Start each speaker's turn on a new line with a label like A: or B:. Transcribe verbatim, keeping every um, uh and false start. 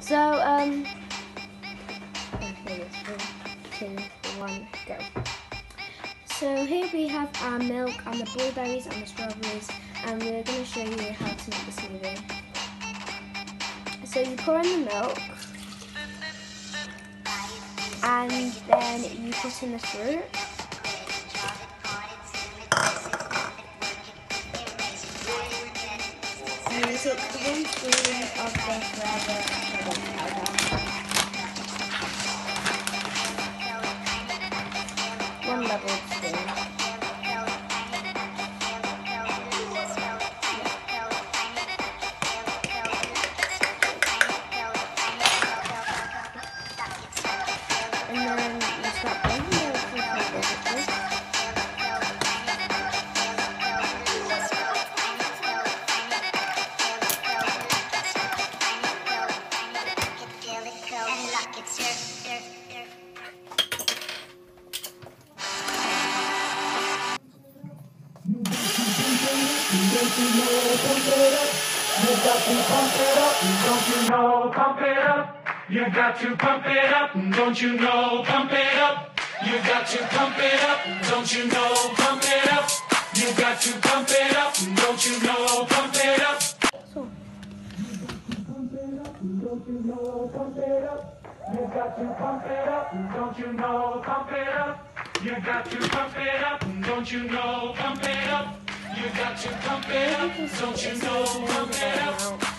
A: So, um, okay, three, two, one, go. So here we have our milk and the blueberries and the strawberries, and we're going to show you how to make the smoothie. So you pour in the milk, and then you put in the fruit. And you take one spoon of the forever shredded powder. One level spoon. And then you start blending it with your flavors.
B: Don't you know, pump it up. You got to pump it up. Don't you know, pump it up. You got to pump it up. Don't you know, pump it up. You got to pump it up. Don't you know, pump it up. You got to pump it up. Don't you know, pump it up.
A: So.
B: Pump it up. Don't you know, pump it up. You got to pump it up. Don't you know, pump it up. You got to pump it up. Don't you know, pump it up. You got to pump it up, don't you know, pump it up.